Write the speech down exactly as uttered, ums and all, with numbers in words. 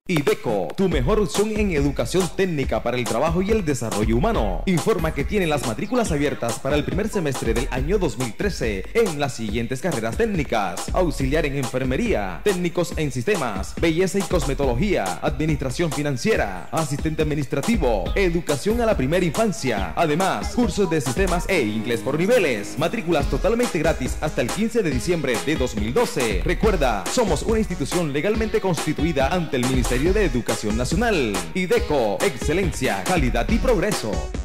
IDECO, tu mejor opción en educación técnica para el trabajo y el desarrollo humano. Informa que tiene las matrículas abiertas para el primer semestre del año dos mil trece en las siguientes carreras técnicas: auxiliar en enfermería, técnicos en sistemas, belleza y cosmetología, administración financiera, asistente administrativo, educación a la primera infancia. Además, cursos de sistemas e inglés por niveles. Matrículas totalmente gratis hasta el quince de diciembre de dos mil doce. Recuerda, somos una institución legalmente constituida ante el Ministerio de Educación Nacional. IDECO, excelencia, calidad y progreso.